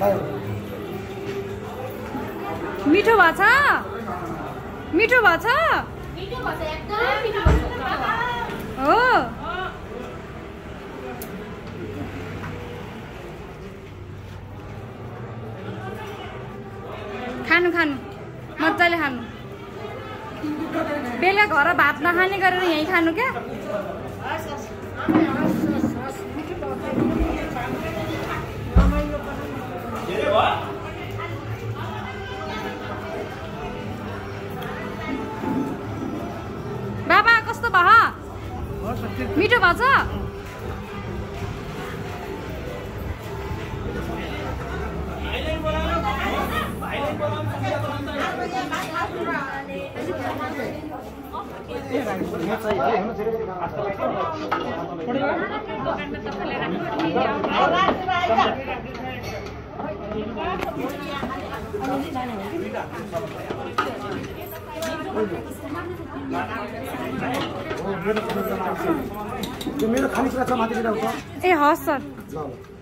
मिठो भएको छ मिठो भएको छ हो खानु खानु मजाले खानु बेलुका घर भात नखाने गरेर यहीँ खानु क्या बाबा कस्तो भयो मिठो भएको छ मेरो खानेकुरा छ माथि लिएर आउँछ ए हस् सर